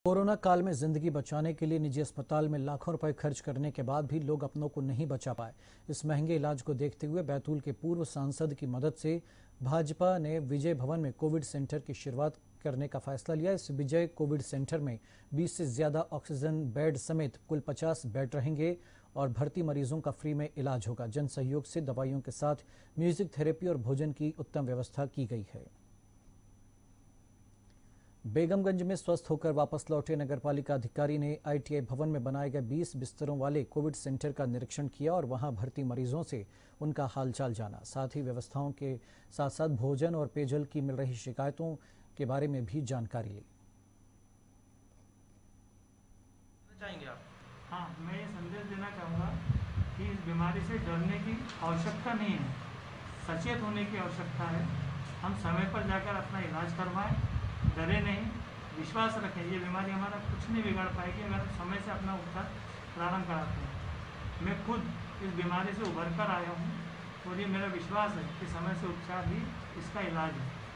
Corona काल में जिंदगी बचाने के लिए निजी अस्पताल में लाखों रुपए खर्च करने के बाद भी लोग अपनों को नहीं बचा पाए। इस महंगे इलाज को देखते हुए बैतूल के पूर्व सांसद की मदद से भाजपा ने विजय भवन में कोविड सेंटर की शुरुआत करने का फैसला लिया। इस विजय कोविड सेंटर में 20 से ज्यादा ऑक्सीजन बेड समेत कुल 50 बेड रहेंगे और भर्ती मरीजों का फ्री में इलाज होगा। जन सहयोग से दवाइयों के साथ म्यूजिक थेरेपी और भोजन की उत्तम व्यवस्था की गई है। बेगमगंज में स्वस्थ होकर वापस लौटे नगरपालिका अधिकारी ने आईटीआई भवन में बनाए गए 20 बिस्तरों वाले कोविड सेंटर का निरीक्षण किया और वहां भर्ती मरीजों से उनका हालचाल जाना। साथ ही व्यवस्थाओं के साथ साथ भोजन और पेयजल की मिल रही शिकायतों के बारे में भी जानकारी ली। चाहेंगे आप? हाँ, मैं ये संदेश देना चाहूँगा कि इस बीमारी से डरने की आवश्यकता नहीं है, सचेत होने की आवश्यकता है। हम समय पर जाकर अपना इलाज करवाएं, डरे नहीं, विश्वास रखें। ये बीमारी हमारा कुछ नहीं बिगाड़ पाएगी अगर हम समय से अपना उपचार प्रारंभ कराते हैं। मैं खुद इस बीमारी से उभर कर आया हूँ और ये मेरा विश्वास है कि समय से उपचार ही इसका इलाज है।